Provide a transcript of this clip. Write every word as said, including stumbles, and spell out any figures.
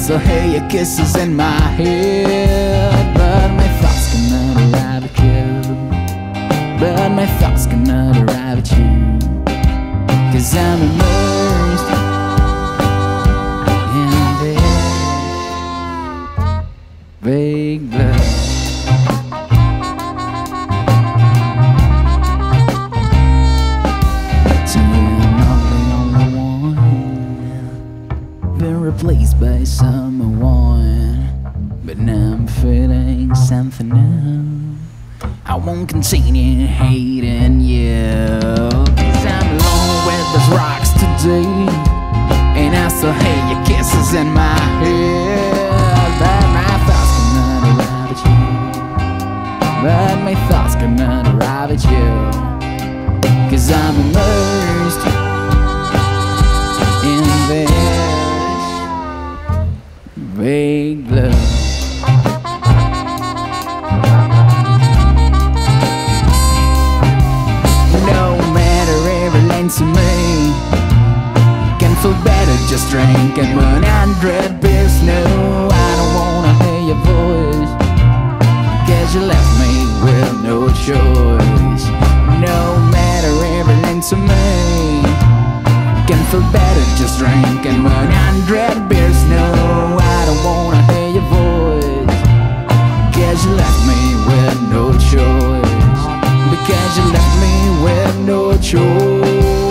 still hear your kisses in my head. But my thoughts cannot arrive at you. But my thoughts cannot arrive at you. 'Cause I'm immersed in this vague love. So you're not the only one, been replaced by someone, but now I'm feeling something new. I won't continue hating you, 'cause I'm alone with those rocks today, and I still hear your kisses in my head. But my thoughts cannot arrive at you. But my thoughts cannot arrive at you, 'cause I'm immersed in this vague love. To me, can feel better just drinking one hundred beers. No, I don't wanna hear your voice, 'cause you left me with no choice. No matter everything to me, can feel better just drinking one hundred beers. No, I don't wanna hear your voice, 'cause you left me with no choice. Because you left me with no choice.